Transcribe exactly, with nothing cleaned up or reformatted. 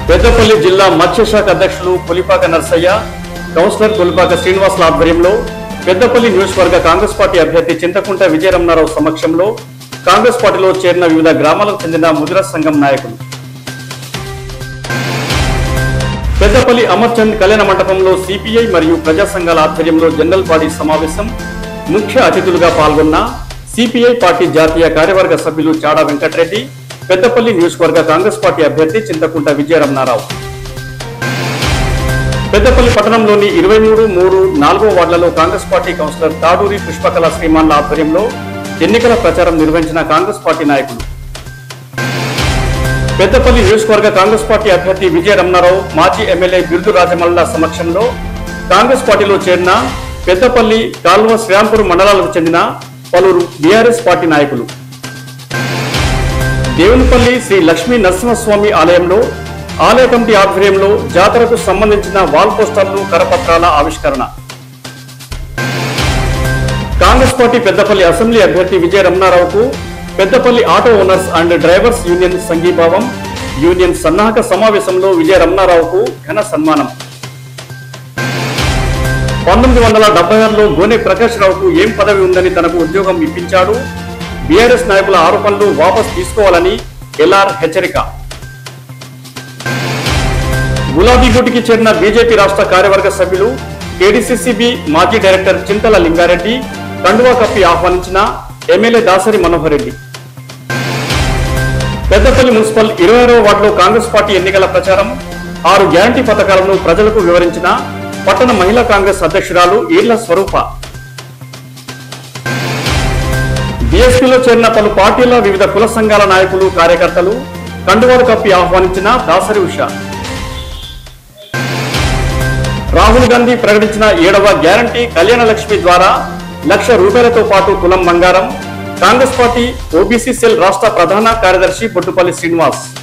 పెద్దపల్లి జిల్లా మత్స్యశాఖ అధ్యక్షులు పులిపాక నర్సయ్య, కౌన్సిలర్ పులిపాక శ్రీనివాసుల ఆధ్వర్యంలో పెద్దపల్లి నియోజకవర్గ కాంగ్రెస్ పార్టీ అభ్యర్థి చింతకుంట విజయరమణారావు సమక్షంలో కాంగ్రెస్ పార్టీలో చేరిన వివిధ గ్రామాలకు చెందిన ముదిరా సంఘం నాయకులు పెద్దపల్లి అమర్చంద్ కళ్యాణ మండపంలో సిపిఐ మరియు ప్రజా సంఘాల ఆధ్వర్యంలో జనరల్ బాడీ సమావేశం ముఖ్య అతిథులుగా పాల్గొన్న సిపిఐ పార్టీ జాతీయ కార్యవర్గ సభ్యులు చాడా వెంకటరెడ్డి, పెద్దపల్లి నియోజకవర్గ కాంగ్రెస్ పార్టీ అభ్యర్థి చింతకుంట విజయరమణారావు. పెద్దపల్లి పట్టణంలోని ఇరవై మూడు మూడు నాలుగో వార్డులలో కాంగ్రెస్ పార్టీ కౌన్సిలర్ తాడూరి పుష్పకళ శ్రీమాన్ల ఆధ్వర్యంలో ఎన్నికల ప్రచారం నిర్వహించిన కాంగ్రెస్ పార్టీ నాయకులు. పెద్దపల్లి నియోజకవర్గ కాంగ్రెస్ పార్టీ అభ్యర్థి విజయరమణారావు మాజీ ఎమ్మెల్యే బిర్దు రాజమల్ల సమక్షంలో కాంగ్రెస్ పార్టీలో చేరిన పెద్దపల్లి, కాల్వ, శ్రీరాంపూర్ మండలాలకు చెందిన పలువురు బీఆర్ఎస్ పార్టీ నాయకులు. దేవునిపల్లి శ్రీ లక్ష్మీ నరసింహస్వామి ఆలయంలో ఆలయ కమిటీ ఆధ్వర్యంలో జాతరకు సంబంధించిన వాల్ పోస్టర్లు, కరపత్రాల ఆవిష్కరణ. కాంగ్రెస్ పార్టీ పెద్దపల్లి అసెంబ్లీ అభ్యర్థి విజయరమణారావుకు Peddapalli auto owners and drivers union సంఘీభావం యూనియన్ సన్నాహక సమావేశంలో విజయరమణారావుకు ఘన సన్మానం. పంతొమ్మిది వందల డెబ్బై ఆరులో గోనె ప్రకాష్ రావుకు ఏం పదవి ఉందని తనకు ఉద్యోగం ఇప్పించాడు, బీఆర్ఎస్ నాయకుల ఆరోపణలు వాపస్ తీసుకోవాలని ఎల్ఆర్ హెచ్చరిక. గులాబీ గుటికి చేరిన బీజేపీ రాష్ట్ర కార్యవర్గ సభ్యులు కేడీసీసీబీ మాజీ డైరెక్టర్ చింతల లింగారెడ్డి కండువా కప్పి ఆహ్వానించిన ఎమ్మెల్యే దాసరి మనోహర్ రెడ్డి. పెద్దపల్లి మున్సిపల్ ఇరవై ఆరవ వార్డులో కాంగ్రెస్ పార్టీ ఎన్నికల ప్రచారం, ఆరు గ్యారంటీ పథకాలను ప్రజలకు వివరించిన పట్టణ మహిళా కాంగ్రెస్ అధ్యక్షురాలు ఈర్ల స్వరూప. బీఎస్పీలో చేరిన పలు పార్టీల వివిధ కుల సంఘాల నాయకులు, కార్యకర్తలు కండువాలు కప్పి ఆహ్వానించిన దాసరి ఉష. రాహుల్ గాంధీ ప్రకటించిన ఏడవ గ్యారంటీ కళ్యాణ లక్ష్మి ద్వారా లక్ష రూపాయలతో పాటు తులం బంగారం. కాంగ్రెస్ పార్టీ ఓబీసీ సెల్ రాష్ట్ర ప్రధాన కార్యదర్శి బొట్టుపల్లి శ్రీనివాస్.